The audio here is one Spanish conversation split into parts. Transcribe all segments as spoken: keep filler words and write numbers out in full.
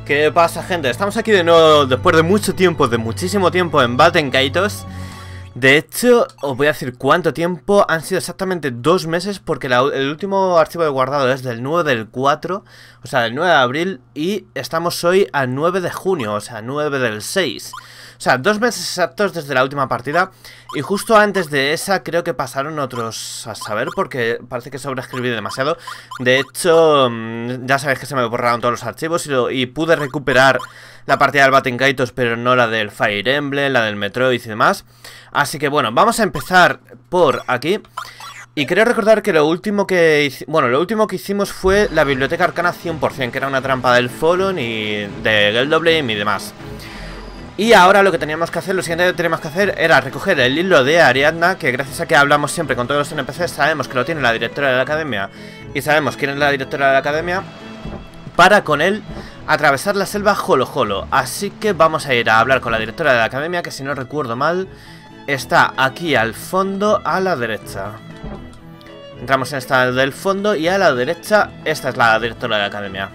¿Qué pasa, gente? Estamos aquí de nuevo después de mucho tiempo, de muchísimo tiempo en Baten Kaitos. De hecho, os voy a decir cuánto tiempo. Han sido exactamente dos meses porque la, el último archivo de guardado es del nueve del cuatro, o sea, del nueve de abril, y estamos hoy a nueve de junio, o sea, nueve del seis. O sea, dos meses exactos desde la última partida. Y justo antes de esa creo que pasaron otros a saber, porque parece que sobreescribí demasiado. De hecho, ya sabéis que se me borraron todos los archivos y, lo, y pude recuperar la partida del Baten Kaitos, pero no la del Fire Emblem, la del Metroid y demás. Así que bueno, vamos a empezar por aquí. Y creo recordar que lo último que bueno, lo último que hicimos fue la Biblioteca Arcana cien por cien, que era una trampa del Fallen y de Geldoblame y demás. Y ahora lo que teníamos que hacer, lo siguiente que teníamos que hacer era recoger el hilo de Ariadna, que gracias a que hablamos siempre con todos los N P Cs, sabemos que lo tiene la directora de la academia y sabemos quién es la directora de la academia, para con él atravesar la selva Jolo Jolo. Así que vamos a ir a hablar con la directora de la academia, que si no recuerdo mal, está aquí al fondo a la derecha. Entramos en esta del fondo y a la derecha, esta es la directora de la academia.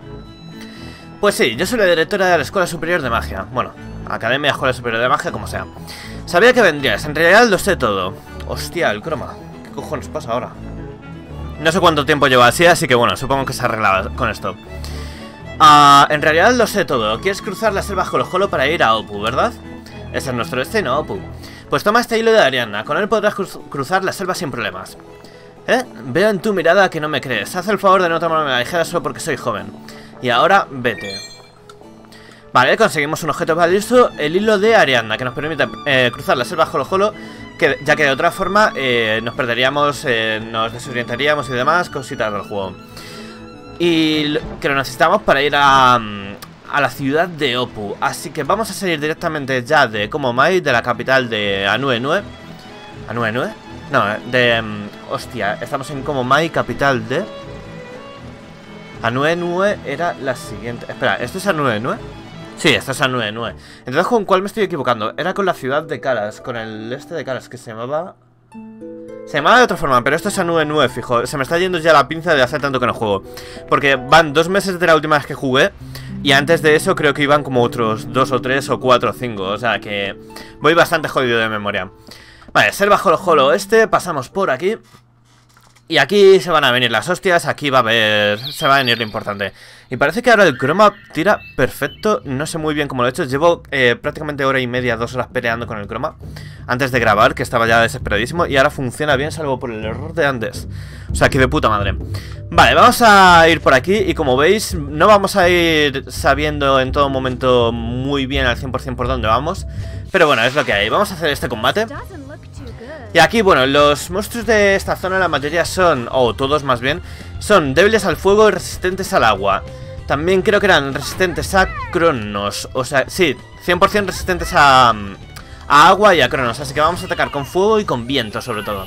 Pues sí, yo soy la directora de la Escuela Superior de Magia. Bueno, Academia, Escuela Superior de Magia, como sea. Sabía que vendrías, en realidad lo sé todo. Hostia, el croma. ¿Qué cojones pasa ahora? No sé cuánto tiempo llevo así, así que bueno, supongo que se arreglaba con esto. Uh, en realidad lo sé todo. Quieres cruzar la selva Jolo Jolo para ir a Opu, ¿verdad? Ese es nuestro destino, Opu. Pues toma este hilo de Ariadna, con él podrás cruz cruzar la selva sin problemas. ¿Eh? Veo en tu mirada que no me crees. Haz el favor de no tomarme la ligera solo porque soy joven. Y ahora, vete. Vale, conseguimos un objeto valioso, el hilo de Ariadna, que nos permite eh, cruzar la selva Jolo Jolo, que, ya que de otra forma eh, nos perderíamos, eh, nos desorientaríamos y demás, cositas del juego. Y que lo necesitamos para ir a, a la ciudad de Opu. Así que vamos a salir directamente ya de Komomai, de la capital de Anue-Nue. ¿Anue-Nue? No, de... Um, hostia, estamos en Komomai, capital de... Anue-Nue era la siguiente... Espera, ¿esto es Anue-Nue? Sí, esto es Anue-Nue. Entonces, ¿con cuál me estoy equivocando? Era con la ciudad de Karas, con el este de Karas, que se llamaba... Se llamaba de otra forma, pero esto es Anue-Nue, fijo. Se me está yendo ya la pinza de hace tanto que no juego. Porque van dos meses de la última vez que jugué, y antes de eso creo que iban como otros dos o tres o cuatro o cinco. O sea que voy bastante jodido de memoria. Vale, selva Jolo Jolo este, pasamos por aquí. Y aquí se van a venir las hostias, aquí va a haber... se va a venir lo importante. Y parece que ahora el croma tira perfecto, no sé muy bien cómo lo he hecho. Llevo eh, prácticamente hora y media, dos horas peleando con el croma antes de grabar, que estaba ya desesperadísimo. Y ahora funciona bien, salvo por el error de antes. O sea, que de puta madre. Vale, vamos a ir por aquí y como veis, no vamos a ir sabiendo en todo momento muy bien al cien por cien por dónde vamos. Pero bueno, es lo que hay, vamos a hacer este combate. Y aquí, bueno, los monstruos de esta zona la mayoría son, o todos más bien, son débiles al fuego y resistentes al agua. También creo que eran resistentes a Cronos, o sea, sí, cien por cien resistentes a, a agua y a Cronos. Así que vamos a atacar con fuego y con viento sobre todo.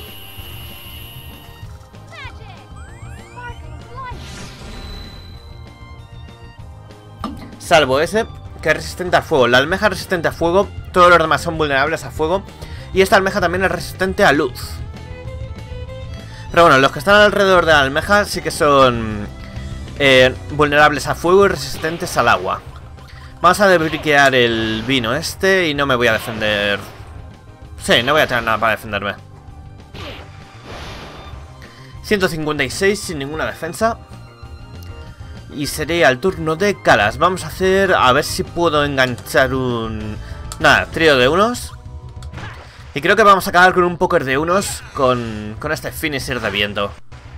Salvo ese, que es resistente a fuego. La almeja es resistente a fuego, todos los demás son vulnerables a fuego. Y esta almeja también es resistente a luz. Pero bueno, los que están alrededor de la almeja sí que son eh, vulnerables a fuego y resistentes al agua. Vamos a debriquear el vino este y no me voy a defender. Sí, no voy a tener nada para defenderme. ciento cincuenta y seis sin ninguna defensa. Y sería el turno de Karas. Vamos a hacer... a ver si puedo enganchar un... nada, trío de unos. Y creo que vamos a acabar con un póker de unos con, con este finisher de viento.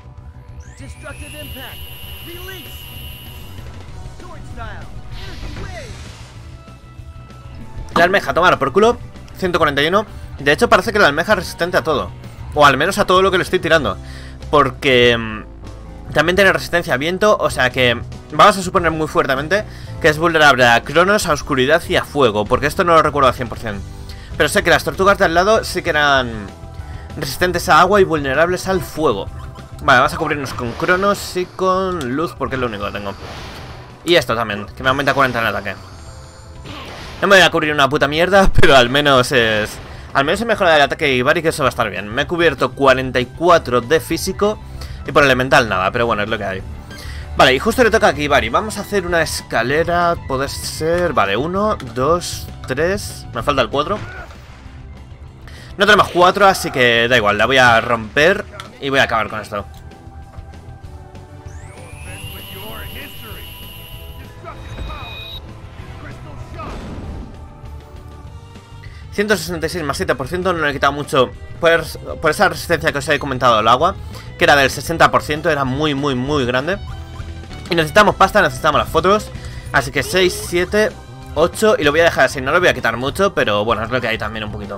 La almeja, a tomar por culo. ciento cuarenta y uno. De hecho parece que la almeja es resistente a todo. O al menos a todo lo que le estoy tirando. Porque mmm, también tiene resistencia a viento. O sea que vamos a suponer muy fuertemente que es vulnerable a Cronos, a oscuridad y a fuego. Porque esto no lo recuerdo al cien por cien. Pero sé que las tortugas de al lado sí que eran resistentes a agua y vulnerables al fuego. Vale, vamos a cubrirnos con Cronos y con luz porque es lo único que tengo. Y esto también, que me aumenta cuarenta en el ataque. No me voy a cubrir una puta mierda, pero al menos es... al menos he mejorado el ataque de Ibarri, que eso va a estar bien. Me he cubierto cuarenta y cuatro de físico y por elemental nada, pero bueno, es lo que hay. Vale, y justo le toca a Kibari. Vamos a hacer una escalera. Puede ser... Vale, uno, dos, tres. Me falta el cuatro. No tenemos cuatro, así que da igual. La voy a romper y voy a acabar con esto. ciento sesenta y seis más siete por ciento, no le he quitado mucho por, por esa resistencia que os he comentado al agua, que era del sesenta por ciento, era muy, muy, muy grande. Y necesitamos pasta, necesitamos las fotos. Así que seis, siete, ocho. Y lo voy a dejar así, no lo voy a quitar mucho, pero bueno, es lo que hay también un poquito.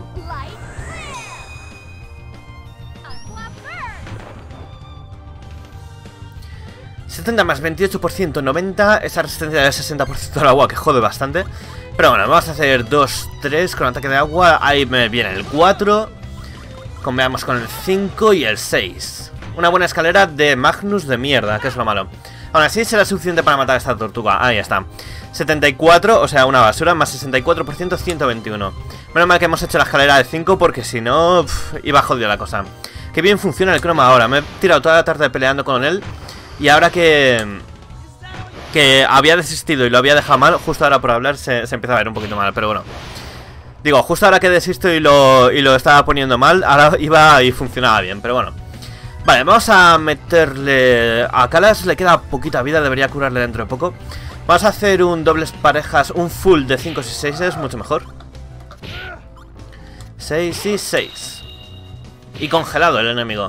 setenta más veintiocho por ciento, noventa. Esa resistencia del sesenta por ciento al agua que jode bastante. Pero bueno, vamos a hacer dos, tres con ataque de agua. Ahí me viene el cuatro. Combinamos con el cinco y el seis. Una buena escalera de Magnus de mierda, que es lo malo. Aún así será suficiente para matar a esta tortuga. Ahí está. setenta y cuatro, o sea, una basura, más sesenta y cuatro por ciento, ciento veintiuno. Menos mal que hemos hecho la escalera de cinco porque si no, pff, iba jodida la cosa. Qué bien funciona el croma ahora. Me he tirado toda la tarde peleando con él. Y ahora que... Que había desistido y lo había dejado mal, justo ahora por hablar se, se empieza a ver un poquito mal, pero bueno. Digo, justo ahora que desisto y lo, y lo estaba poniendo mal, ahora iba y funcionaba bien, pero bueno. Vale, vamos a meterle... A Kalas le queda poquita vida, debería curarle dentro de poco. Vamos a hacer un dobles parejas, un full de cinco y seis, es mucho mejor. seis y seis. Y congelado el enemigo.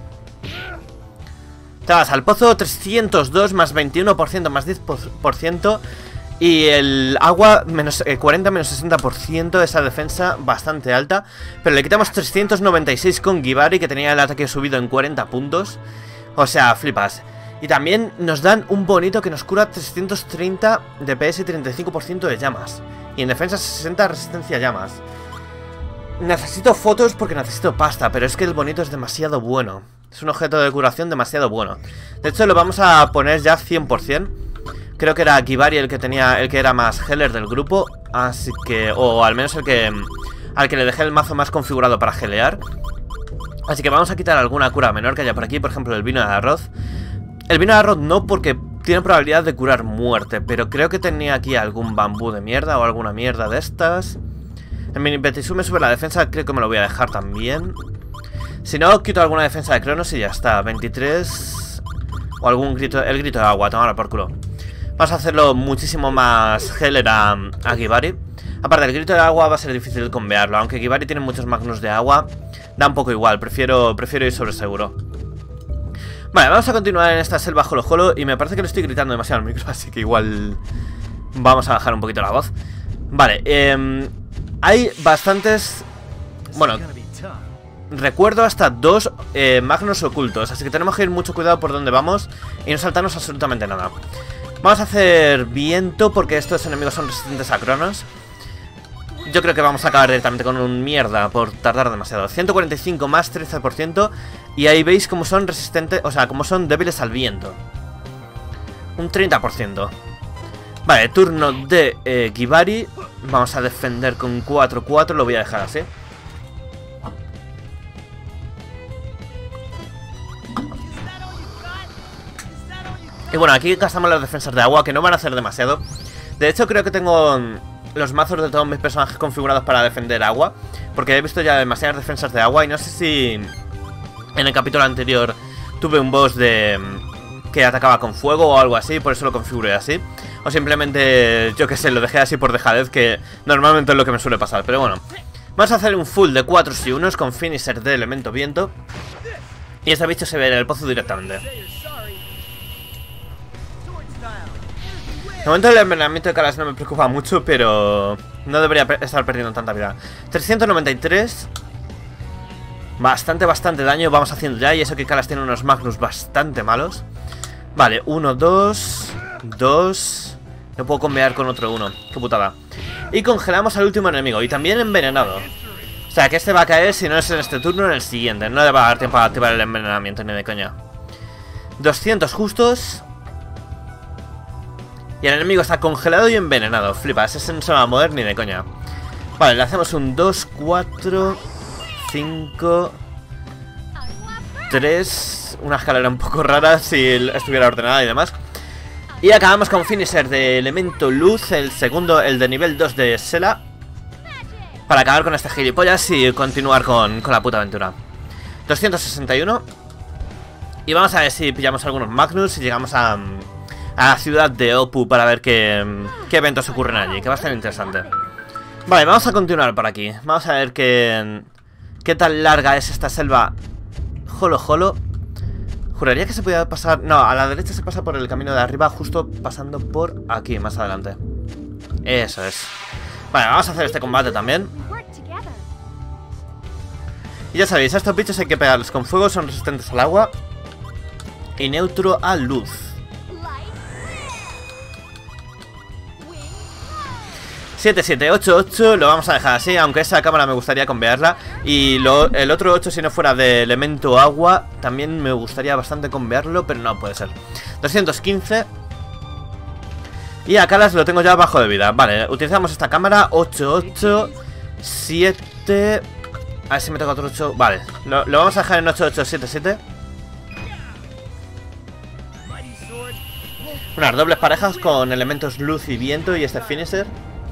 Te vas al pozo, trescientos dos más veintiuno por ciento más diez por ciento. Y el agua, menos eh, cuarenta menos sesenta por ciento de esa defensa bastante alta. Pero le quitamos trescientos noventa y seis con Kibari, que tenía el ataque subido en cuarenta puntos. O sea, flipas. Y también nos dan un bonito que nos cura trescientos treinta D P S y treinta y cinco por ciento de llamas. Y en defensa sesenta resistencia a llamas. Necesito fotos porque necesito pasta, pero es que el bonito es demasiado bueno. Es un objeto de curación demasiado bueno. De hecho lo vamos a poner ya cien por cien. Creo que era Kibari el que tenía, el que era más healer del grupo. Así que, o al menos el que al que le dejé el mazo más configurado para gelear. Así que vamos a quitar alguna cura menor que haya por aquí. Por ejemplo el vino de arroz. El vino de arroz no, porque tiene probabilidad de curar muerte. Pero creo que tenía aquí algún bambú de mierda o alguna mierda de estas. El mini Betisú me sube la defensa, creo que me lo voy a dejar también. Si no, quito alguna defensa de Cronos y ya está. veintitrés. O algún grito, el grito de agua, tomar por culo. Vamos a hacerlo muchísimo más healer a, a Kibari. Aparte, el grito de agua va a ser difícil convearlo. Aunque Kibari tiene muchos magnus de agua, da un poco igual, prefiero, prefiero ir sobre seguro. Vale, vamos a continuar en esta selva Holo Holo. Y me parece que le estoy gritando demasiado al micro, así que igual vamos a bajar un poquito la voz. Vale, eh, hay bastantes... Bueno, recuerdo hasta dos eh, magnos ocultos, así que tenemos que ir mucho cuidado por donde vamos y no saltarnos absolutamente nada. Vamos a hacer viento porque estos enemigos son resistentes a Cronos. Yo creo que vamos a acabar directamente con un mierda por tardar demasiado. ciento cuarenta y cinco más trece por ciento. Y ahí veis cómo son resistentes, o sea, cómo son débiles al viento. Un treinta por ciento. Vale, turno de eh, Kibari. Vamos a defender con cuatro cuatro, lo voy a dejar así. Y bueno, aquí gastamos las defensas de agua, que no van a hacer demasiado. De hecho, creo que tengo los mazos de todos mis personajes configurados para defender agua, porque he visto ya demasiadas defensas de agua. Y no sé si en el capítulo anterior tuve un boss de que atacaba con fuego o algo así, por eso lo configuré así. O simplemente, yo que sé, lo dejé así por dejadez, que normalmente es lo que me suele pasar. Pero bueno, vamos a hacer un full de cuatro y uno con finisher de elemento viento. Y este bicho se ve en el pozo directamente. De momento el envenenamiento de Kalas no me preocupa mucho, pero no debería estar perdiendo tanta vida. trescientos noventa y tres. Bastante, bastante daño vamos haciendo ya. Y eso que Kalas tiene unos magnus bastante malos. Vale, uno, dos, dos. No puedo convear con otro uno. Qué putada. Y congelamos al último enemigo. Y también envenenado. O sea que este va a caer, si no es en este turno, en el siguiente. No le va a dar tiempo a activar el envenenamiento, ni de coña. doscientos justos. Y el enemigo está congelado y envenenado. Flipas, ese no se va a mover ni de coña. Vale, le hacemos un dos, cuatro, cinco, tres. Una escalera un poco rara si estuviera ordenada y demás. Y acabamos con finisher de elemento luz, el segundo, el de nivel dos de Sela, para acabar con este gilipollas y continuar con, con la puta aventura. doscientos sesenta y uno. Y vamos a ver si pillamos algunos Magnus y llegamos a, a la ciudad de Opu para ver qué, qué eventos ocurren allí, que va a estar interesante. Vale, vamos a continuar por aquí. Vamos a ver qué, qué tan larga es esta selva. Jolo jolo. Juraría que se podía pasar... No, a la derecha se pasa por el camino de arriba, justo pasando por aquí, más adelante. Eso es. Vale, vamos a hacer este combate también. Y ya sabéis, a estos bichos hay que pegarles con fuego, son resistentes al agua y neutro a luz. siete, siete, ocho, ocho, lo vamos a dejar así, aunque esa cámara me gustaría convearla. Y lo, el otro ocho, si no fuera de elemento agua, también me gustaría bastante convearlo, pero no puede ser. doscientos quince. Y a Calas lo tengo ya bajo de vida. Vale, utilizamos esta cámara, ocho, ocho, siete... A ver si me toca otro ocho. Vale, lo, lo vamos a dejar en ocho, ocho, siete, siete. Unas dobles parejas con elementos luz y viento y este finisher.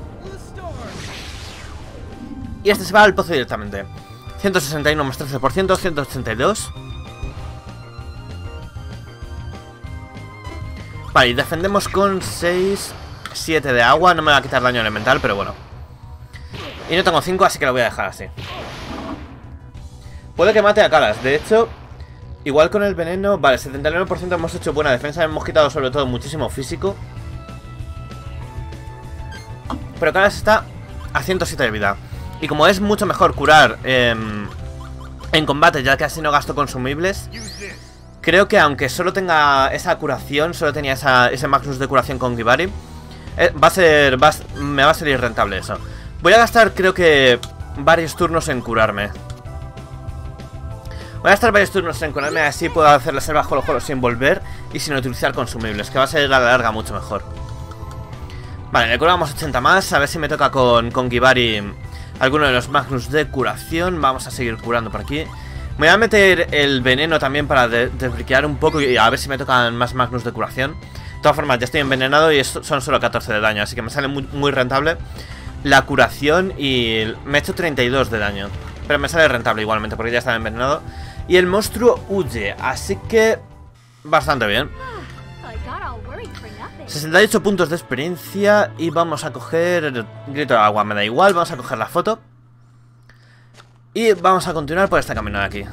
Y este se va al pozo directamente. ciento sesenta y uno más trece por ciento, ciento ochenta y dos. Vale, y defendemos con seis, siete de agua. No me va a quitar daño elemental, pero bueno. Y no tengo cinco, así que lo voy a dejar así. Puede que mate a Calas, de hecho. Igual con el veneno. Vale, setenta y nueve por ciento hemos hecho buena defensa. Hemos quitado sobre todo muchísimo físico. Pero Calas está a ciento siete de vida. Y como es mucho mejor curar eh, en combate, ya que así no gasto consumibles, creo que aunque solo tenga esa curación, solo tenía esa, ese Magnus de curación con Gibari, eh, va a ser, va a, me va a salir rentable eso. Voy a gastar creo que varios turnos en curarme. Voy a gastar varios turnos en curarme, así puedo hacer la selva jolo jolo sin volver y sin utilizar consumibles, que va a ser a la larga mucho mejor. Vale, le curamos ochenta más, a ver si me toca con, con Gibari alguno de los Magnus de curación. Vamos a seguir curando por aquí. Me voy a meter el veneno también para desbriquear un poco y a ver si me tocan más Magnus de curación. De todas formas, ya estoy envenenado y son solo catorce de daño, así que me sale muy, muy rentable la curación y me he hecho treinta y dos de daño. Pero me sale rentable igualmente porque ya estaba envenenado. Y el monstruo huye, así que bastante bien. sesenta y ocho puntos de experiencia y vamos a coger grito de agua, me da igual, vamos a coger la foto. Y vamos a continuar por este camino de aquí.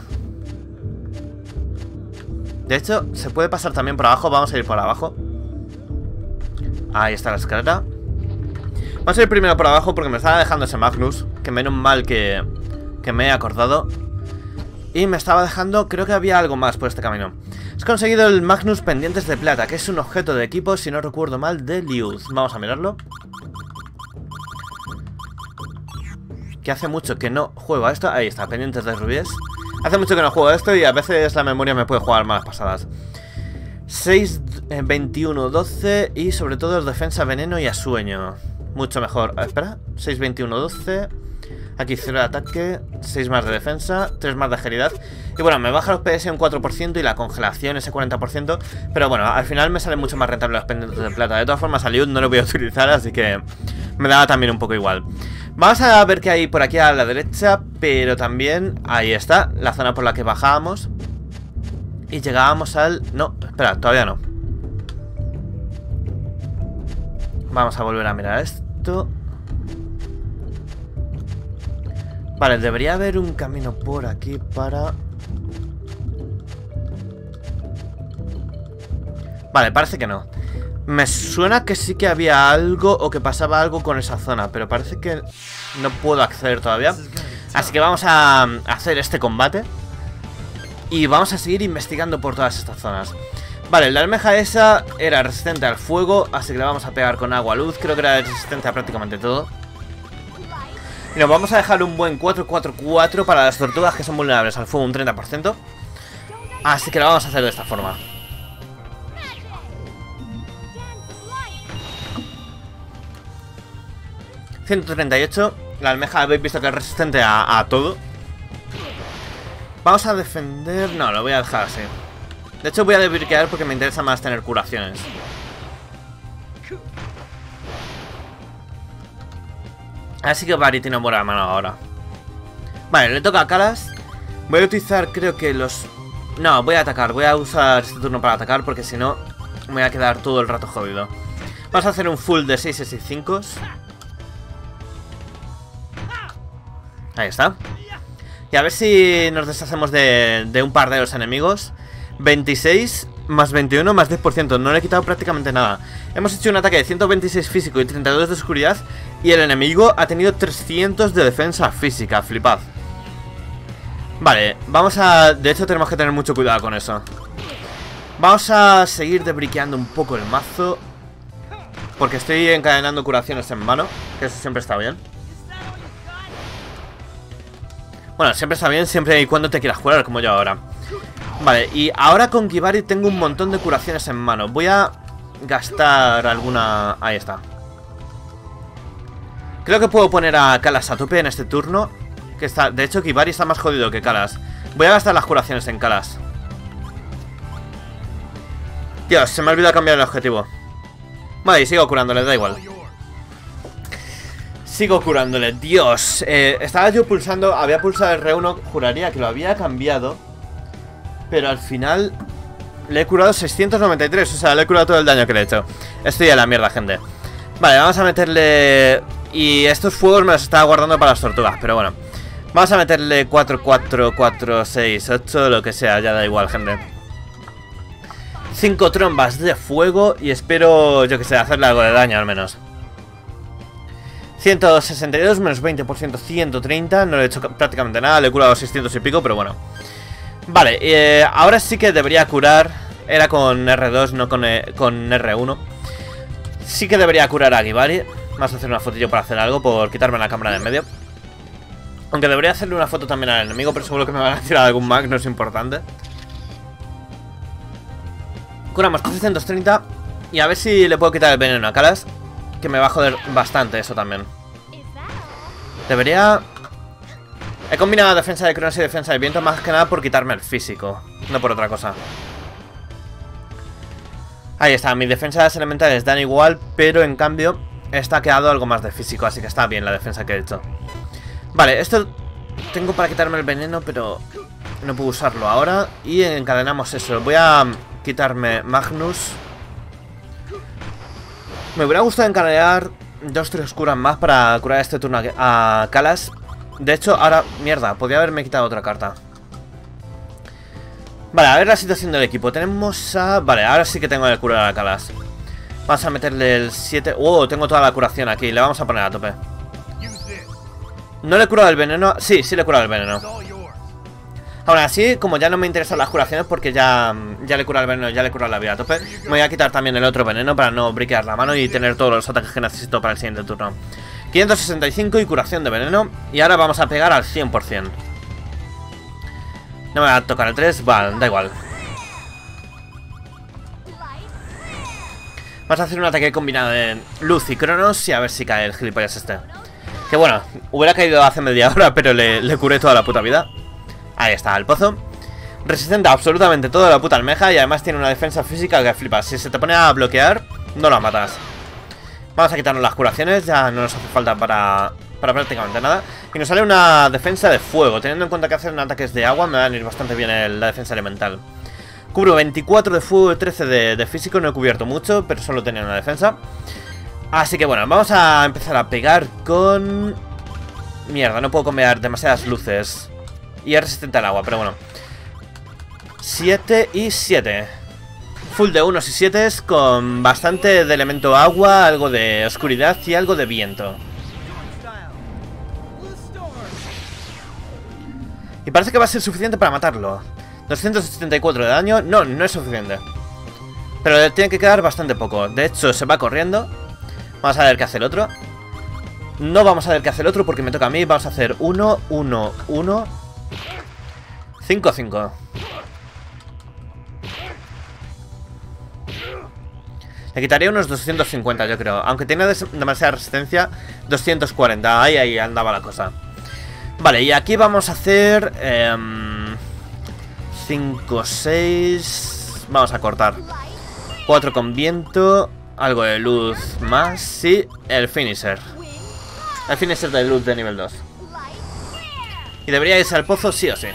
De hecho, se puede pasar también por abajo, vamos a ir por abajo. Ahí está la escalera. Vamos a ir primero por abajo porque me estaba dejando ese Magnus, que menos mal que, que me he acordado. Y me estaba dejando, creo que había algo más por este camino. Has conseguido el Magnus Pendientes de Plata, que es un objeto de equipo, si no recuerdo mal, de Liuz. Vamos a mirarlo. Que hace mucho que no juego a esto. Ahí está, Pendientes de Rubíes. Hace mucho que no juego a esto y a veces la memoria me puede jugar malas pasadas. seis, veintiuno, doce y sobre todo defensa, veneno y a sueño. Mucho mejor. Ah, espera, seis, veintiuno, doce... Aquí cero de ataque, seis más de defensa, tres más de agilidad. Y bueno, me baja los P S un cuatro por ciento y la congelación ese cuarenta por ciento. Pero bueno, al final me sale mucho más rentable los pendientes de plata. De todas formas, a Liud no lo voy a utilizar, así que me da también un poco igual. Vamos a ver qué hay por aquí a la derecha. Pero también, ahí está, la zona por la que bajábamos. Y llegábamos al... No, espera, todavía no. Vamos a volver a mirar esto. Vale, debería haber un camino por aquí para... Vale, parece que no. Me suena que sí que había algo o que pasaba algo con esa zona, pero parece que no puedo acceder todavía. Así que vamos a hacer este combate y vamos a seguir investigando por todas estas zonas. Vale, la almeja esa era resistente al fuego, así que la vamos a pegar con agua luz. Creo que era resistente a prácticamente todo. Y nos vamos a dejar un buen cuatro cuatro cuatro para las tortugas que son vulnerables al fuego, un treinta por ciento. Así que lo vamos a hacer de esta forma. ciento treinta y ocho. La almeja habéis visto que es resistente a, a todo. Vamos a defender... No, lo voy a dejar así. De hecho voy a desbriquear porque me interesa más tener curaciones. Así que Barry tiene buena mano ahora. Vale, le toca a Kalas. Voy a utilizar, creo que los... No, voy a atacar. Voy a usar este turno para atacar porque si no me voy a quedar todo el rato jodido. Vamos a hacer un full de seis y cinco. Ahí está. Y a ver si nos deshacemos de, de un par de los enemigos. veintiséis más veintiuno más diez por ciento. No le he quitado prácticamente nada. Hemos hecho un ataque de ciento veintiséis físico y treinta y dos de oscuridad. Y el enemigo ha tenido trescientos de defensa física. Flipad. Vale, vamos a... De hecho tenemos que tener mucho cuidado con eso. Vamos a seguir debriqueando un poco el mazo, porque estoy encadenando curaciones en mano, que eso siempre está bien. Bueno, siempre está bien siempre y cuando te quieras curar, como yo ahora. Vale, y ahora con Kibari tengo un montón de curaciones en mano. Voy a gastar alguna... Ahí está. Creo que puedo poner a Kalas a tope en este turno, que está... De hecho, Kibari está más jodido que Kalas. Voy a gastar las curaciones en Kalas. Dios, se me ha olvidado cambiar el objetivo. Vale, y sigo curándole, da igual. Sigo curándole, Dios. eh, Estaba yo pulsando, había pulsado el R uno. Juraría que lo había cambiado, pero al final le he curado seiscientos noventa y tres. O sea, le he curado todo el daño que le he hecho. Estoy a la mierda, gente. Vale, vamos a meterle... Y estos fuegos me los estaba guardando para las tortugas, pero bueno. Vamos a meterle cuatro, cuatro, cuatro, seis, ocho, lo que sea, ya da igual, gente. cinco trombas de fuego y espero, yo que sé, hacerle algo de daño al menos. ciento sesenta y dos menos veinte por ciento, ciento treinta. No le he hecho prácticamente nada, le he curado seiscientos y pico, pero bueno. Vale, eh, ahora sí que debería curar. Era con R dos, no con, eh, con R uno. Sí que debería curar a Kibari. Vamos a hacer una fotillo para hacer algo, por quitarme la cámara de en medio. Aunque debería hacerle una foto también al enemigo, pero seguro que me van a tirar algún mag, no es importante. Curamos trescientos treinta. Y a ver si le puedo quitar el veneno a Kalas, que me va a joder bastante eso también. Debería... He combinado defensa de Cronos y defensa de viento más que nada por quitarme el físico, no por otra cosa. Ahí está, mis defensas elementales dan igual, pero en cambio está quedado algo más de físico, así que está bien la defensa que he hecho. Vale, esto tengo para quitarme el veneno, pero no puedo usarlo ahora. Y encadenamos eso. Voy a quitarme Magnus. Me hubiera gustado encadenar dos, tres curas más para curar este turno a Kalas. De hecho, ahora, mierda, podría haberme quitado otra carta. Vale, a ver la situación del equipo. Tenemos a... Vale, ahora sí que tengo que curar a Kalas. Vamos a meterle el siete. Oh, tengo toda la curación aquí. Le vamos a poner a tope. No le he curado el veneno. Sí, sí le he curado el veneno. Aún así, como ya no me interesan las curaciones, porque ya, ya le he curado el veneno, ya le he curado la vida a tope, me voy a quitar también el otro veneno para no briquear la mano y tener todos los ataques que necesito para el siguiente turno. quinientos sesenta y cinco y curación de veneno. Y ahora vamos a pegar al cien por cien. No me va a tocar el tres, vale, da igual. Vamos a hacer un ataque combinado de luz y cronos y a ver si cae el gilipollas este. Que bueno, hubiera caído hace media hora, pero le, le curé toda la puta vida. Ahí está, el pozo. Resistente a absolutamente toda la puta almeja y además tiene una defensa física que flipas. Si se te pone a bloquear, no la matas. Vamos a quitarnos las curaciones, ya no nos hace falta para, para prácticamente nada. Y nos sale una defensa de fuego. Teniendo en cuenta que hacen ataques de agua, me va a venir bastante bien el, la defensa elemental. Cubro veinticuatro de fuego y trece de, de físico. No he cubierto mucho, pero solo tenía una defensa. Así que bueno, vamos a empezar a pegar con... Mierda, no puedo combinar demasiadas luces. Y es resistente al agua, pero bueno. siete y siete. Full de unos y siete con bastante de elemento agua, algo de oscuridad y algo de viento. Y parece que va a ser suficiente para matarlo. doscientos setenta y cuatro de daño. No, no es suficiente. Pero le tiene que quedar bastante poco. De hecho, se va corriendo. Vamos a ver qué hace el otro. No vamos a ver qué hace el otro porque me toca a mí. Vamos a hacer uno, uno, uno, cinco, cinco. Le quitaría unos doscientos cincuenta, yo creo. Aunque tiene demasiada resistencia, doscientos cuarenta. Ahí, ahí andaba la cosa. Vale, y aquí vamos a hacer eh, cinco, seis. Vamos a cortar cuatro con viento. algo de luz más y el finisher. El finisher de luz de nivel dos. Y debería irse al pozo sí o sí.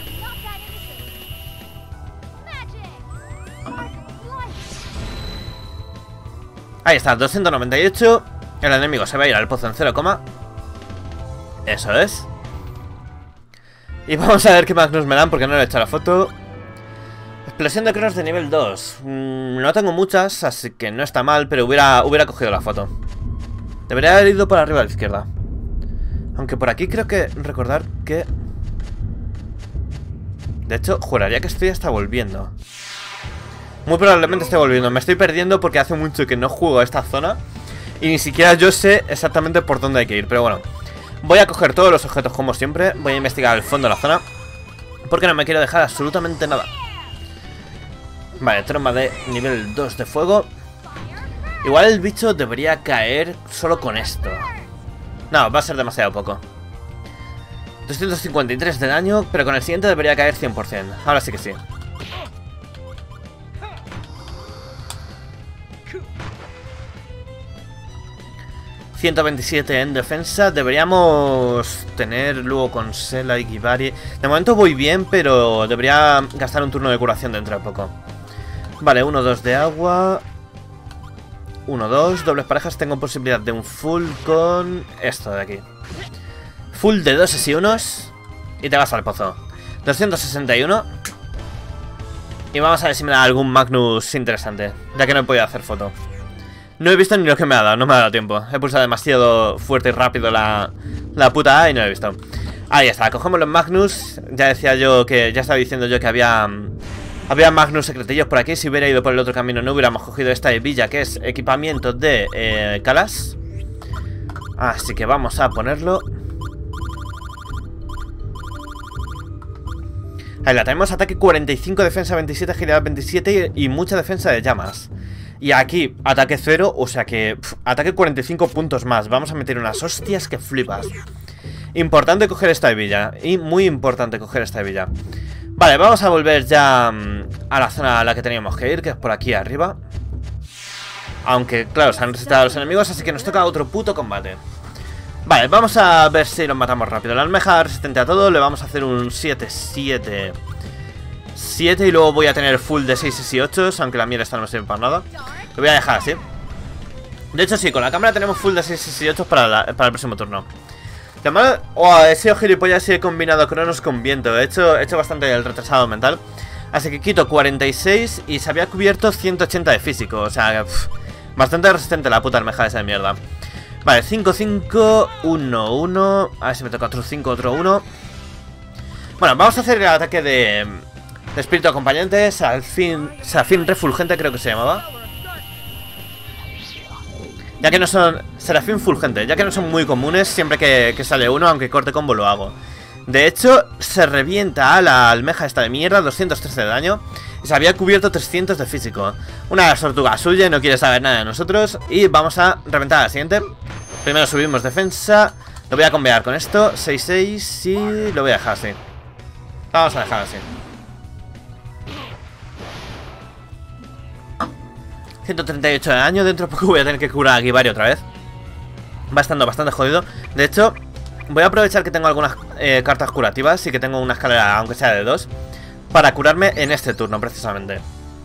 Ahí está, doscientos noventa y ocho. El enemigo se va a ir al pozo en cero, eso es. Y vamos a ver qué Magnus me dan porque no le he hecho la foto. Explosión de cronos de nivel dos. mm, No tengo muchas, así que no está mal, pero hubiera, hubiera cogido la foto. Debería haber ido por arriba a la izquierda. Aunque por aquí creo que recordar que... De hecho, juraría que estoy hasta volviendo. Muy probablemente esté volviendo. Me estoy perdiendo porque hace mucho que no juego a esta zona y ni siquiera yo sé exactamente por dónde hay que ir. Pero bueno, voy a coger todos los objetos como siempre. Voy a investigar el fondo de la zona porque no me quiero dejar absolutamente nada. Vale, tromba de nivel dos de fuego. Igual el bicho debería caer solo con esto. No, va a ser demasiado poco. doscientos cincuenta y tres de daño, pero con el siguiente debería caer cien por cien. Ahora sí que sí. ciento veintisiete en defensa. Deberíamos tener luego con Sela y Gibari. De momento voy bien, pero debería gastar un turno de curación dentro de poco. Vale, uno dos de agua. uno dos, dobles parejas. Tengo posibilidad de un full con esto de aquí. Full de doses y unos. Y te vas al pozo. doscientos sesenta y uno. Y vamos a ver si me da algún Magnus interesante, ya que no he podido hacer foto. No he visto ni lo que me ha dado, no me ha dado tiempo. He pulsado demasiado fuerte y rápido la, la puta A y no lo he visto. Ahí está, cogemos los Magnus. Ya decía yo que, ya estaba diciendo yo que había Había Magnus secretillos por aquí. Si hubiera ido por el otro camino no hubiéramos cogido esta hebilla, que es equipamiento de eh, Calas. Así que vamos a ponerlo. Ahí la tenemos, ataque cuarenta y cinco, defensa veintisiete, agilidad veintisiete y, y mucha defensa de llamas. Y aquí, ataque cero, o sea que... Pff, ataque cuarenta y cinco puntos más. Vamos a meter unas hostias que flipas. Importante coger esta hebilla. Y muy importante coger esta hebilla. Vale, vamos a volver ya um, a la zona a la que teníamos que ir, que es por aquí arriba. Aunque, claro, se han resetado los enemigos, así que nos toca otro puto combate. Vale, vamos a ver si los matamos rápido. La almeja resistente a todo, le vamos a hacer un siete siete siete y luego voy a tener full de seis y ocho, aunque la mierda esta no me sirve para nada. Lo voy a dejar así. De hecho sí, con la cámara tenemos full de seis y ocho para, la, para el próximo turno. La mala... Oh, he sido gilipollas y he combinado cronos con viento. He hecho, he hecho bastante el retrasado mental. Así que quito cuarenta y seis y se había cubierto ciento ochenta de físico. O sea, pff, bastante resistente la puta almeja esa de mierda. Vale, cinco cinco, uno uno. A ver si me toca otro cinco, otro uno. Bueno, vamos a hacer el ataque de... de espíritu acompañante, Safin, Safin refulgente creo que se llamaba. Ya que no son... Serafín fulgente, ya que no son muy comunes, siempre que, que sale uno, aunque corte combo lo hago. De hecho, se revienta a la almeja esta de mierda, doscientos trece de daño. Y se había cubierto trescientos de físico. Una tortuga suya y no quiere saber nada de nosotros. Y vamos a reventar a la siguiente. Primero subimos defensa. Lo voy a combinar con esto, seis seis y lo voy a dejar así. Vamos a dejar así. ciento treinta y ocho de daño, dentro de poco voy a tener que curar a Gibari otra vez. Va estando bastante jodido. De hecho, voy a aprovechar que tengo algunas eh, cartas curativas y que tengo una escalera, aunque sea de dos, para curarme en este turno, precisamente.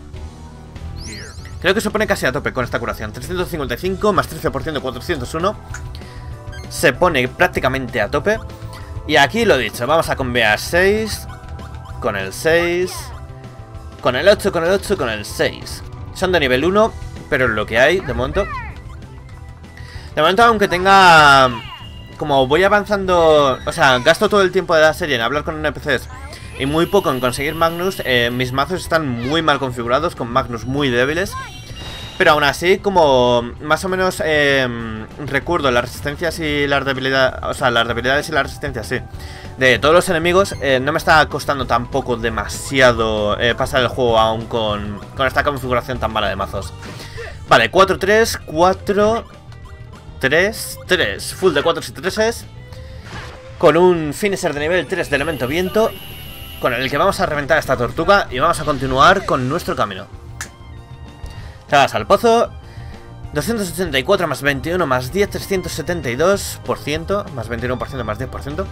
Creo que se pone casi a tope con esta curación. trescientos cincuenta y cinco más trece por ciento, cuatrocientos uno. Se pone prácticamente a tope. Y aquí lo dicho, vamos a combinar seis con el seis, con el ocho, con el ocho y con el seis. Son de nivel uno, pero es lo que hay de momento. De momento, aunque tenga... Como voy avanzando... O sea, gasto todo el tiempo de la serie en hablar con N P Cs y muy poco en conseguir Magnus, eh, mis mazos están muy mal configurados, con Magnus muy débiles. Pero aún así, como más o menos eh, recuerdo las resistencias y las debilidades... O sea, las debilidades y las resistencias, sí, de todos los enemigos, eh, no me está costando tampoco demasiado eh, pasar el juego aún con, con esta configuración tan mala de mazos. Vale, cuatro tres, cuatro, tres, tres. Full de cuatro y tres. Con un finisher de nivel tres de elemento viento, con el que vamos a reventar a esta tortuga y vamos a continuar con nuestro camino. Te vas al pozo doscientos ochenta y cuatro más veintiuno más diez, trescientos setenta y dos por ciento. Más veintiuno por ciento más diez por ciento.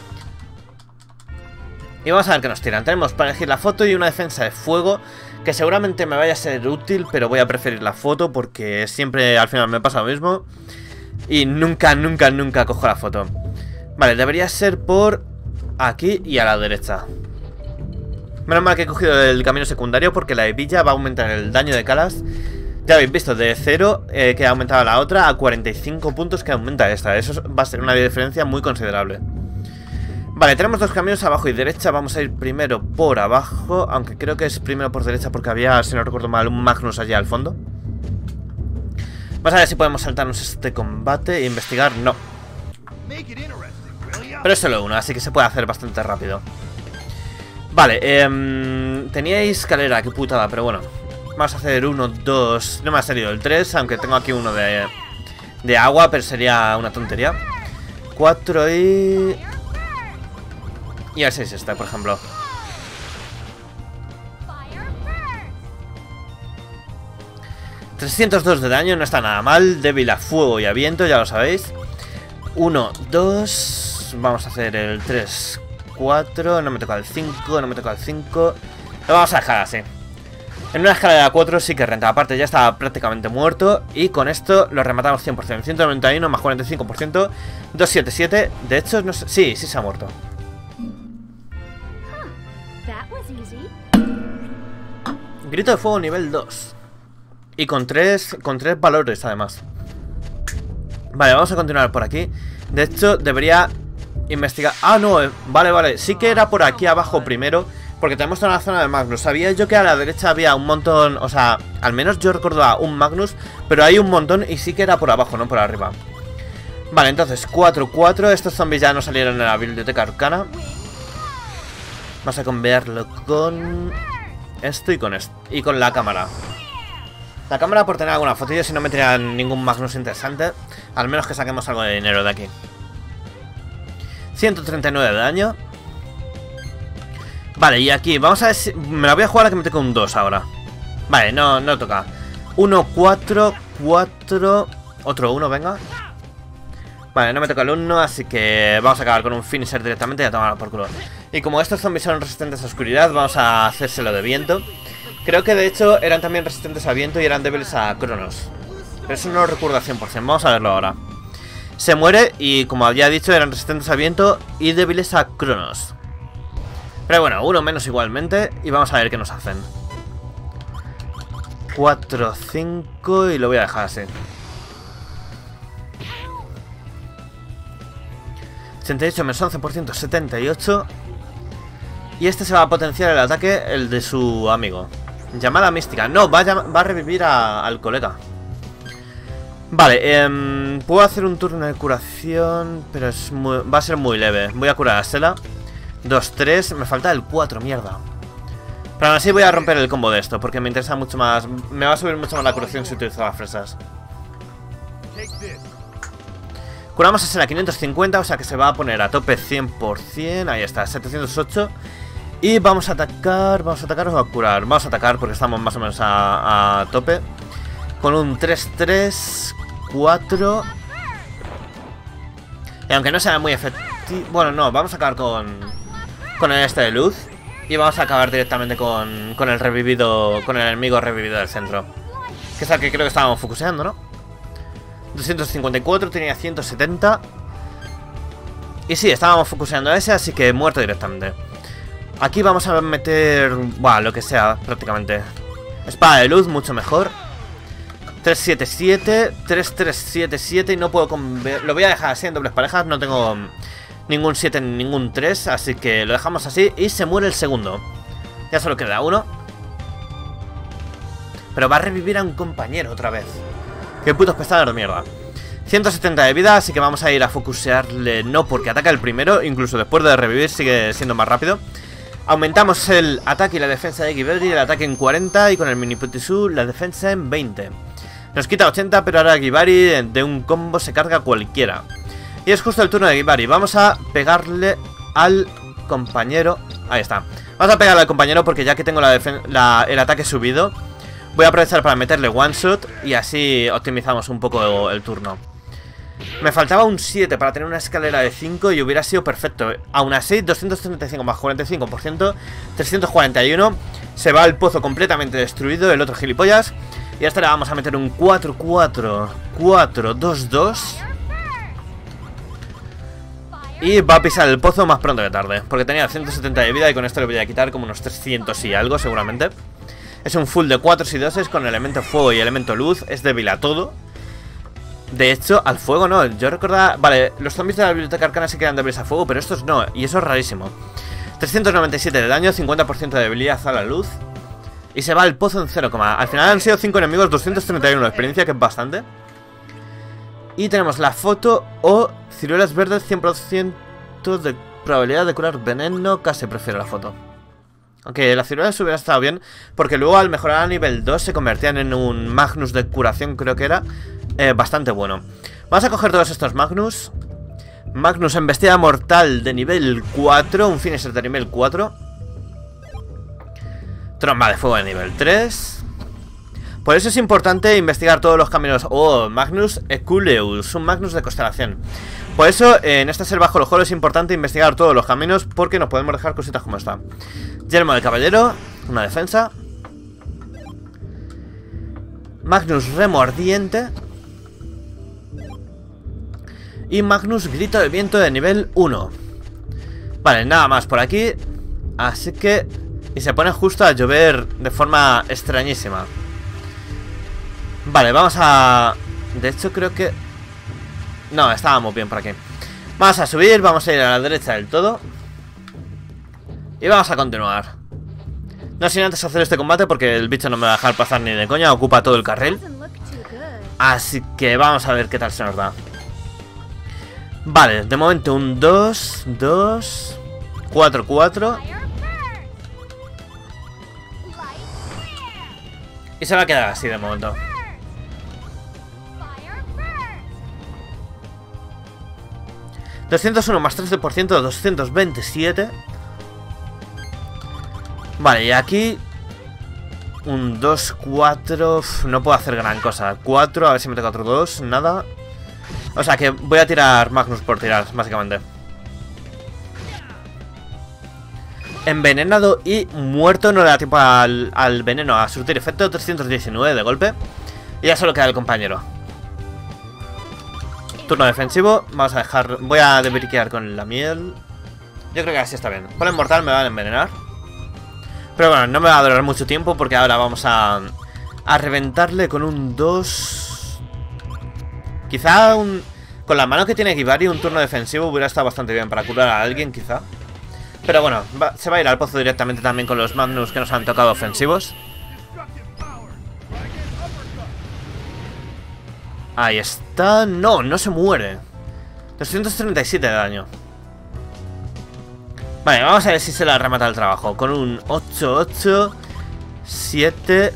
Y vamos a ver qué nos tiran. Tenemos para elegir la foto y una defensa de fuego, que seguramente me vaya a ser útil, pero voy a preferir la foto porque siempre al final me pasa lo mismo. Y nunca, nunca, nunca cojo la foto. Vale, debería ser por aquí y a la derecha. Menos mal que he cogido el camino secundario porque la hebilla va a aumentar el daño de Calas. Ya habéis visto, de cero eh, que ha aumentado la otra a cuarenta y cinco puntos que aumenta esta. Eso va a ser una diferencia muy considerable. Vale, tenemos dos caminos, abajo y derecha. Vamos a ir primero por abajo, aunque creo que es primero por derecha porque había, si no recuerdo mal, un Magnus allá al fondo. Vamos a ver si podemos saltarnos este combate e investigar. No. Pero es solo uno, así que se puede hacer bastante rápido. Vale, eh, teníais escalera, qué putada, pero bueno. Vamos a hacer uno, dos. No me ha salido el tres, aunque tengo aquí uno de, de agua, pero sería una tontería. Cuatro y... Y el seis está, por ejemplo. trescientos dos de daño, no está nada mal. Débil a fuego y a viento, ya lo sabéis. uno, dos. Vamos a hacer el tres, cuatro. No me toca el cinco, no me toca el cinco. Lo vamos a dejar así. En una escala de cuatro sí que renta. Aparte ya está prácticamente muerto. Y con esto lo rematamos cien por ciento. ciento noventa y uno más cuarenta y cinco por ciento. doscientos setenta y siete. De hecho, no sé. Sí, sí se ha muerto. Grito de fuego nivel dos. Y con tres, con tres valores además. Vale, vamos a continuar por aquí. De hecho, debería investigar... Ah, no, eh, vale, vale. Sí que era por aquí abajo primero, porque tenemos toda la zona de Magnus. Sabía yo que a la derecha había un montón... O sea, al menos yo recordaba un Magnus, pero hay un montón y sí que era por abajo, no por arriba. Vale, entonces, cuatro, cuatro. Estos zombies ya no salieron en la biblioteca arcana. Vamos a cambiarlo con... esto y con esto. Y con la cámara. La cámara por tener alguna fotillo, si no me tiran ningún Magnus interesante. Al menos que saquemos algo de dinero de aquí. ciento treinta y nueve de daño. Vale, y aquí, vamos a ver si... Me la voy a jugar a que me toque un dos ahora. Vale, no, no toca. uno, cuatro, cuatro... Otro uno, venga. Vale, no me toca el uno, así que vamos a acabar con un finisher directamente y a tomarlo por culo. Y como estos zombies son resistentes a oscuridad, vamos a hacérselo de viento. Creo que de hecho eran también resistentes a viento y eran débiles a Cronos. Pero eso no lo recuerdo al cien por cien, vamos a verlo ahora. Se muere y, como había dicho, eran resistentes a viento y débiles a Cronos. Pero bueno, uno menos igualmente. Y vamos a ver qué nos hacen. cuatro, cinco y lo voy a dejar así. ochenta y ocho menos once por ciento, setenta y ocho. Y este se va a potenciar el ataque, el de su amigo. Llamada mística. No, va a, va a revivir a, al colega. Vale, eh, puedo hacer un turno de curación, pero es muy, va a ser muy leve. Voy a curar a Stella. dos, tres, me falta el cuatro, mierda. Pero aún así voy a romper el combo de esto, porque me interesa mucho más. Me va a subir mucho más la curación si utilizo las fresas. Curamos a Stella quinientos cincuenta, o sea que se va a poner a tope cien por cien. Ahí está, setecientos ocho. Y vamos a atacar, vamos a atacar o a curar. Vamos a atacar porque estamos más o menos a, a tope. Con un tres, tres, cuatro. Y aunque no sea muy efectivo... Bueno, no, vamos a acabar con... Con el este de luz. Y vamos a acabar directamente con, con el revivido... Con el enemigo revivido del centro. Que es el que creo que estábamos focuseando, ¿no? doscientos cincuenta y cuatro, tenía ciento setenta. Y sí, estábamos focuseando a ese, así que muerto directamente. Aquí vamos a meter... Buah, lo que sea, prácticamente. Espada de luz, mucho mejor. tres, siete, siete, tres, tres, siete, siete. Y no puedo convertir... Lo voy a dejar así en dobles parejas. No tengo ningún siete ni ningún tres. Así que lo dejamos así. Y se muere el segundo. Ya solo queda uno. Pero va a revivir a un compañero otra vez. Qué putos pesados de mierda. ciento setenta de vida, así que vamos a ir a focusearle. No porque ataca el primero. Incluso después de revivir sigue siendo más rápido. Aumentamos el ataque y la defensa de Gibari, el ataque en cuarenta y con el mini Putisu la defensa en veinte. Nos quita ochenta, pero ahora Gibari de un combo se carga cualquiera. Y es justo el turno de Gibari. Vamos a pegarle al compañero. Ahí está. Vamos a pegarle al compañero porque ya que tengo la la, el ataque subido, Voy a aprovechar para meterle one shot y así optimizamos un poco el turno. Me faltaba un siete para tener una escalera de cinco y hubiera sido perfecto. Aún así, doscientos treinta y cinco más cuarenta y cinco por ciento, trescientos cuarenta y uno. Se va el pozo completamente destruido, el otro gilipollas. Y a este le vamos a meter un cuatro cuatro cuatro dos dos. Y va a pisar el pozo más pronto que tarde, porque tenía ciento setenta de vida y con esto le voy a quitar como unos trescientos y algo seguramente. Es un full de cuatro y dos con elemento fuego y elemento luz. Es débil a todo. De hecho, al fuego no, yo recordaba... Vale, los zombies de la biblioteca arcana sí quedan débiles a fuego, pero estos no, y eso es rarísimo. Trescientos noventa y siete de daño, cincuenta por ciento de debilidad a la luz. Y se va el pozo en cero, al final han sido cinco enemigos, doscientos treinta y uno de experiencia, que es bastante. Y tenemos la foto o ciruelas verdes, cien por ciento de probabilidad de curar veneno. Casi prefiero la foto. Aunque las ciruelas hubiera estado bien, porque luego al mejorar a nivel dos se convertían en un Magnus de curación, creo que era. Eh, bastante bueno. Vamos a coger todos estos Magnus. Magnus embestida mortal de nivel cuatro. Un finisher de nivel cuatro. Tromba de fuego de nivel tres. Por eso es importante investigar todos los caminos. Oh, Magnus Eculeus, un Magnus de constelación. Por eso eh, en esta selva bajo los juegos es importante investigar todos los caminos, porque nos podemos dejar cositas como esta. Yelmo de caballero, una defensa. Magnus remordiente. Y Magnus grito de viento de nivel uno. Vale, nada más por aquí. Así que... Y se pone justo a llover de forma extrañísima. Vale, vamos a... De hecho creo que... No, estábamos bien por aquí. Vamos a subir, vamos a ir a la derecha del todo. Y vamos a continuar. No sin antes hacer este combate, porque el bicho no me va a dejar pasar ni de coña. Ocupa todo el carril. Así que vamos a ver qué tal se nos da. Vale, de momento un dos, dos, cuatro, cuatro. Y se va a quedar así de momento. doscientos uno más trece por ciento, doscientos veintisiete. Vale, y aquí un dos, cuatro. No puedo hacer gran cosa. cuatro, a ver si me toca otro dos, nada. O sea que voy a tirar Magnus por tirar, básicamente. Envenenado y muerto. No le da tiempo al, al veneno a surtir efecto. Trescientos diecinueve de golpe. Y ya solo queda el compañero. Turno defensivo. Vamos a dejar... Voy a debriquear con la miel. Yo creo que así está bien. Por el mortal me van a envenenar. Pero bueno, no me va a durar mucho tiempo, porque ahora vamos a... A reventarle con un dos. Quizá un... Con la mano que tiene Kibari, un turno defensivo hubiera estado bastante bien para curar a alguien, quizá. Pero bueno, va, se va a ir al pozo directamente también con los Magnus que nos han tocado ofensivos. Ahí está. No, no se muere. doscientos treinta y siete de daño. Vale, vamos a ver si se la remata el trabajo. Con un ocho, ocho, siete,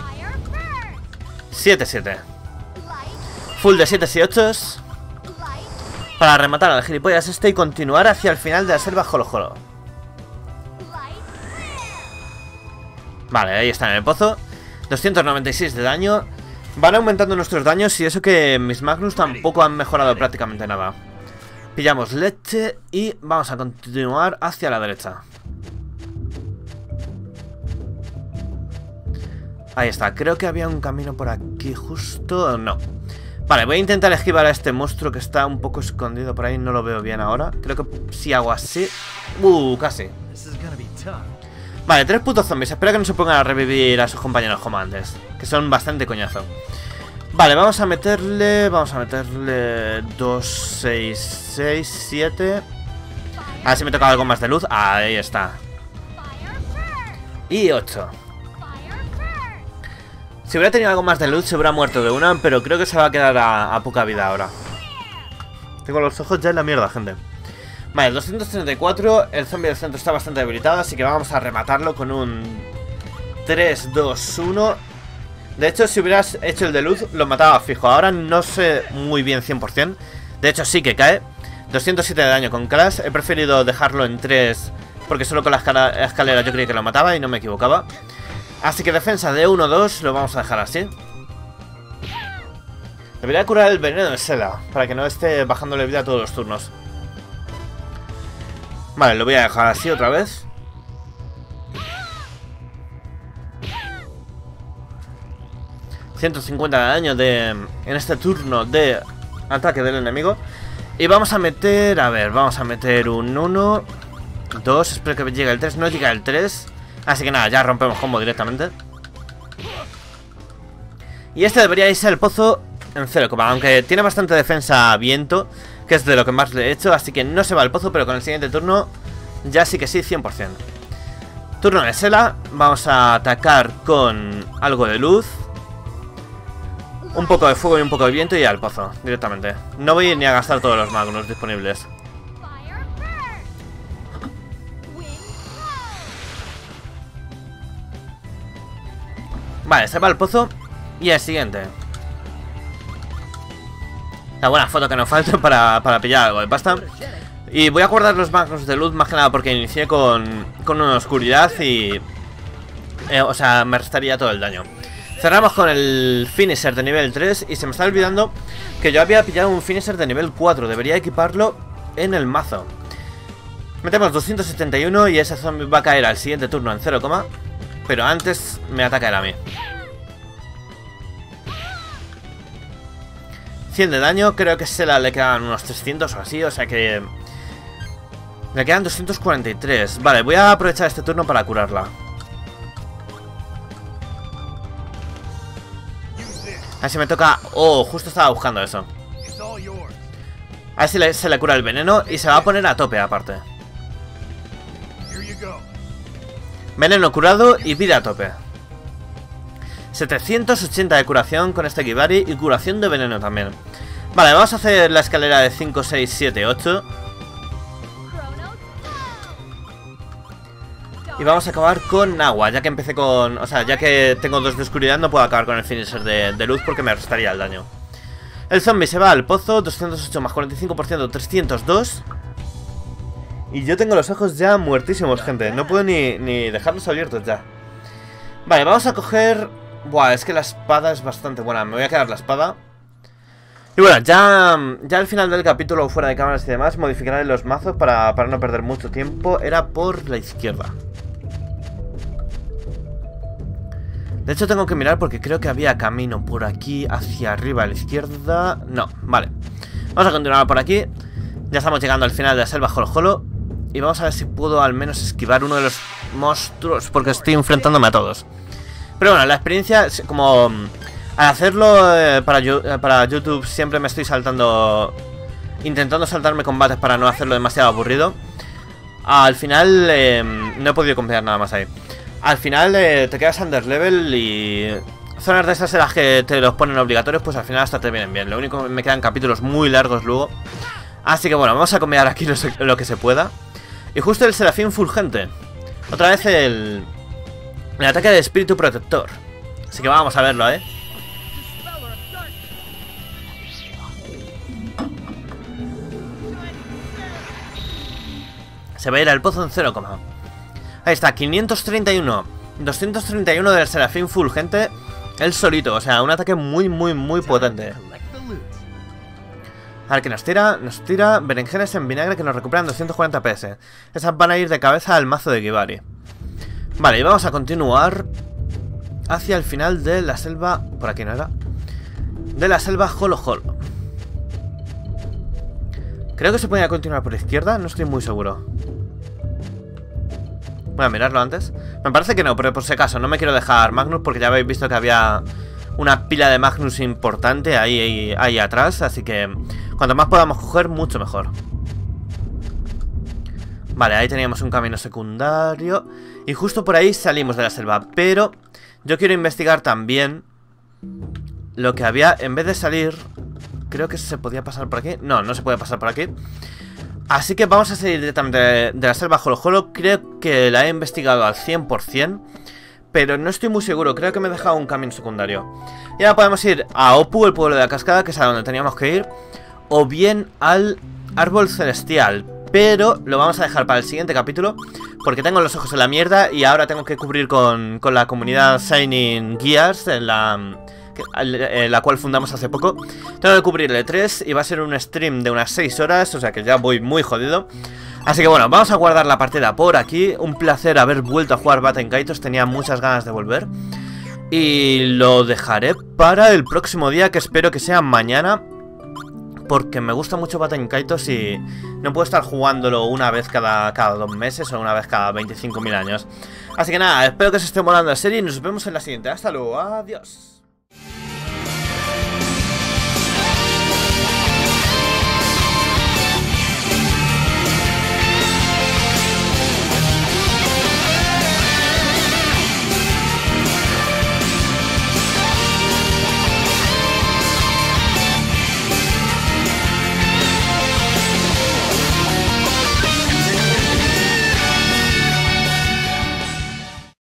siete, siete. Full de siete y ocho. Para rematar al gilipollas este y continuar hacia el final de la selva Jolo Jolo. Vale, ahí está en el pozo. doscientos noventa y seis de daño. Van aumentando nuestros daños y eso que mis Magnus tampoco han mejorado prácticamente nada. Pillamos leche y vamos a continuar hacia la derecha. Ahí está, creo que había un camino por aquí justo... No. Vale, voy a intentar esquivar a este monstruo que está un poco escondido por ahí. No lo veo bien ahora. Creo que si hago así... Uh, casi. Vale, tres putos zombies. Espero que no se pongan a revivir a sus compañeros como antes, que son bastante coñazo. Vale, vamos a meterle... Vamos a meterle... dos, seis, seis, siete... A ver si me toca algo más de luz. Ahí está. Y ocho. Si hubiera tenido algo más de luz se hubiera muerto de una, pero creo que se va a quedar a, a poca vida ahora. Tengo los ojos ya en la mierda, gente. Vale, doscientos treinta y cuatro. El zombie del centro está bastante debilitado, así que vamos a rematarlo con un tres, dos, uno. De hecho, si hubieras hecho el de luz, lo mataba fijo. Ahora no sé muy bien cien por cien. De hecho, sí que cae. doscientos siete de daño con Crash. He preferido dejarlo en tres, porque solo con la escala escalera yo creía que lo mataba y no me equivocaba. Así que defensa de uno dos lo vamos a dejar así. Debería curar el veneno de Sela, para que no esté bajándole vida todos los turnos. Vale, lo voy a dejar así otra vez. ciento cincuenta de daño de, en este turno de ataque del enemigo. Y vamos a meter, a ver, vamos a meter un uno, dos, espero que llegue el tres, no llega el tres. Así que nada, ya rompemos combo directamente. Y este debería irse al pozo en cero, aunque tiene bastante defensa a viento, que es de lo que más le he hecho, así que no se va al pozo, pero con el siguiente turno ya sí que sí, cien por cien. Turno de Sela, vamos a atacar con algo de luz, un poco de fuego y un poco de viento y al pozo, directamente. No voy ni a gastar todos los Magnus disponibles. Vale, se va al pozo y el siguiente. La buena foto que nos falta para, para pillar algo de pasta. Y voy a guardar los Magnus de luz más que nada porque inicié con, con una oscuridad y... Eh, o sea, me restaría todo el daño. Cerramos con el finisher de nivel tres y se me está olvidando que yo había pillado un finisher de nivel cuatro. Debería equiparlo en el mazo. Metemos doscientos setenta y uno y ese zombie va a caer al siguiente turno en cero, pero antes me ataca él a mí. cien de daño, creo que se la le quedan unos trescientos o así, o sea que... Le quedan doscientos cuarenta y tres. Vale, voy a aprovechar este turno para curarla. A ver si me toca... Oh, justo estaba buscando eso. A ver si le, se le cura el veneno y se va a poner a tope aparte. Veneno curado y vida a tope. setecientos ochenta de curación con este Kibari y curación de veneno también. Vale, vamos a hacer la escalera de cinco, seis, siete, ocho. Y vamos a acabar con agua, ya que empecé con... O sea, ya que tengo dos de oscuridad no puedo acabar con el finisher de, de luz porque me restaría el daño. El zombie se va al pozo, doscientos ocho más cuarenta y cinco por ciento, trescientos dos. Y yo tengo los ojos ya muertísimos, gente. No puedo ni, ni dejarlos abiertos ya. Vale, vamos a coger... Buah, es que la espada es bastante buena. Me voy a quedar la espada. Y bueno, ya, ya al final del capítulo, fuera de cámaras y demás, modificaré los mazos para, para no perder mucho tiempo. Era por la izquierda. De hecho tengo que mirar porque creo que había camino por aquí hacia arriba a la izquierda. No, vale. Vamos a continuar por aquí. Ya estamos llegando al final de la selva Jolo Jolo. Y vamos a ver si puedo al menos esquivar uno de los monstruos, porque estoy enfrentándome a todos. Pero bueno, la experiencia, como al hacerlo eh, para, eh, para YouTube siempre me estoy saltando, intentando saltarme combates para no hacerlo demasiado aburrido. Al final eh, no he podido completar nada más ahí. Al final eh, te quedas under level y zonas de esas en las que te los ponen obligatorios, pues al final hasta te vienen bien. Lo único que me quedan capítulos muy largos luego. Así que bueno, vamos a combinar aquí lo, lo que se pueda. Y justo el Serafín Fulgente. Otra vez el... El ataque de espíritu protector. Así que vamos a verlo, ¿eh? Se va a ir al pozo en cero, ahí está, quinientos treinta y uno. doscientos treinta y uno del Serafín Fulgente. Él solito, o sea, un ataque muy, muy, muy potente. A ver, que nos tira, nos tira berenjenas en vinagre que nos recuperan doscientos cuarenta P S. Esas van a ir de cabeza al mazo de Kibari. Vale, y vamos a continuar hacia el final de la selva... Por aquí no era. De la selva Jolo Jolo. Creo que se podía continuar por izquierda, no estoy muy seguro. Voy a mirarlo antes. Me parece que no, pero por si acaso no me quiero dejar Magnus porque ya habéis visto que había una pila de Magnus importante ahí, ahí, ahí atrás. Así que cuanto más podamos coger, mucho mejor. Vale, ahí teníamos un camino secundario. Y justo por ahí salimos de la selva. Pero yo quiero investigar también lo que había. En vez de salir... Creo que se podía pasar por aquí. No, no se puede pasar por aquí. Así que vamos a salir directamente de, de la selva Jolo Jolo. Creo que la he investigado al cien por cien. Pero no estoy muy seguro. Creo que me he dejado un camino secundario. Y ahora podemos ir a Opu, el pueblo de la cascada, que es a donde teníamos que ir. O bien al árbol celestial. pero lo vamos a dejar para el siguiente capítulo, porque tengo los ojos en la mierda y ahora tengo que cubrir con, con la comunidad Shining Gears, en la, en la cual fundamos hace poco. Tengo que cubrir el E tres y va a ser un stream de unas seis horas, o sea que ya voy muy jodido. Así que bueno, vamos a guardar la partida por aquí. Un placer haber vuelto a jugar Baten Kaitos, tenía muchas ganas de volver. Y lo dejaré para el próximo día, que espero que sea mañana, porque me gusta mucho Baten Kaitos y no puedo estar jugándolo una vez cada, cada dos meses o una vez cada veinticinco mil años. Así que nada, espero que os esté molando la serie y nos vemos en la siguiente. Hasta luego, adiós.